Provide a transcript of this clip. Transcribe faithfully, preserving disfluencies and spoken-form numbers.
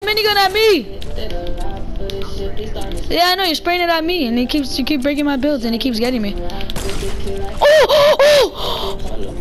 minigun at me. Yeah, I know, you're spraying it at me, and he keeps, you keep breaking my builds, and he keeps getting me. Oh! Oh!